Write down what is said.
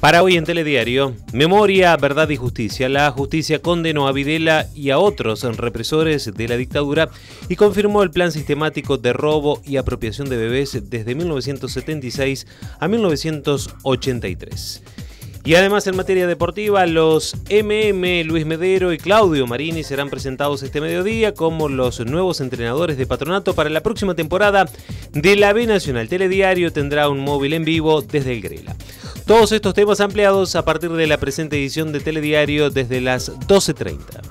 Para hoy en Telediario, memoria, verdad y justicia. La justicia condenó a Videla y a otros represores de la dictadura y confirmó el plan sistemático de robo y apropiación de bebés desde 1976 a 1983. Y además en materia deportiva, los Luis Medero y Claudio Marini serán presentados este mediodía como los nuevos entrenadores de Patronato para la próxima temporada de la B Nacional. Telediario tendrá un móvil en vivo desde el Grela. Todos estos temas ampliados a partir de la presente edición de Telediario desde las 12:30.